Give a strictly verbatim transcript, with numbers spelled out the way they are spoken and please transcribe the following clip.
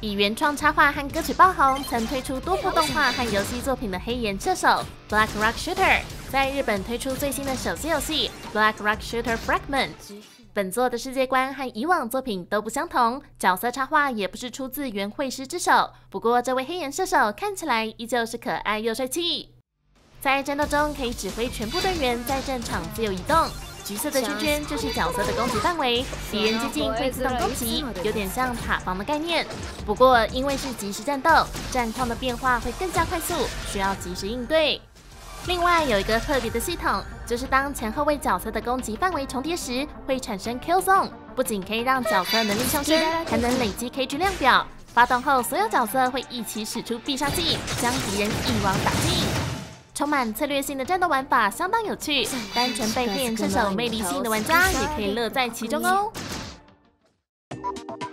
以原创插画和歌曲爆红，曾推出多部动画和游戏作品的黑岩射手 Black Rock Shooter， 在日本推出最新的手机游戏 Black Rock Shooter Fragment。本作的世界观和以往作品都不相同，角色插画也不是出自原绘师之手。不过，这位黑岩射手看起来依旧是可爱又帅气。在战斗中，可以指挥全部队员在战场自由移动。 橘色的圈圈就是角色的攻击范围，敌人接近会自动攻击，有点像塔防的概念。不过因为是即时战斗，战况的变化会更加快速，需要及时应对。另外有一个特别的系统，就是当前后位角色的攻击范围重叠时，会产生 Kill Zone， 不仅可以让角色能力上升，还能累积 K G 量表。发动后，所有角色会一起使出必杀技，将敌人一网打尽。 充满策略性的战斗玩法相当有趣，单纯被黑岩射手魅力吸引的玩家也可以乐在其中哦。